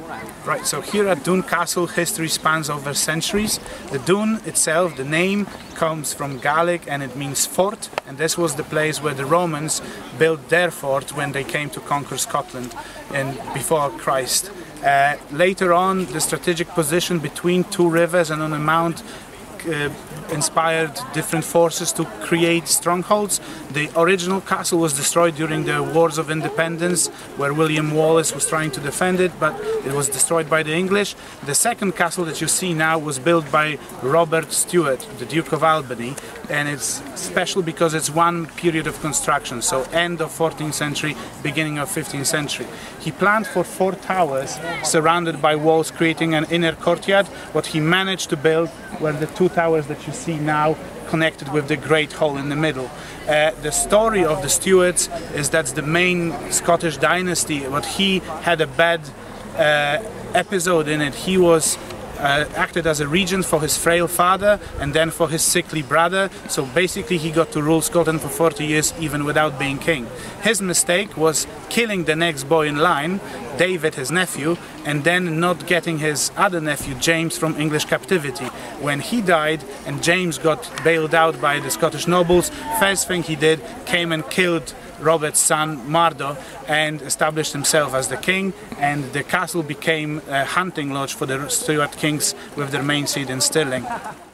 Right, so here at Doune Castle, history spans over centuries. The Doune itself, the name, comes from Gaelic and it means fort, and this was the place where the Romans built their fort when they came to conquer Scotland before Christ. Later on, the strategic position between two rivers and on a mount inspired different forces to create strongholds. The original castle was destroyed during the Wars of Independence, where William Wallace was trying to defend it, but it was destroyed by the English. The second castle that you see now was built by Robert Stewart, the Duke of Albany, and it's special because it's one period of construction, so end of 14th century, beginning of 15th century. He planned for 4 towers surrounded by walls, creating an inner courtyard. What he managed to build were the 2 towers that you see now, connected with the Great Hall in the middle. The story of the Stuarts is that's the main Scottish dynasty. What he had a bad episode in it. He was acted as a regent for his frail father and then for his sickly brother, so basically he got to rule Scotland for 40 years even without being king. His mistake was killing the next boy in line, David, his nephew, and then not getting his other nephew, James, from English captivity. When he died and James got bailed out by the Scottish nobles, first thing he did, came and killed Robert's son Mardo and established himself as the king, and the castle became a hunting lodge for the Stuart kings with their main seat in Stirling.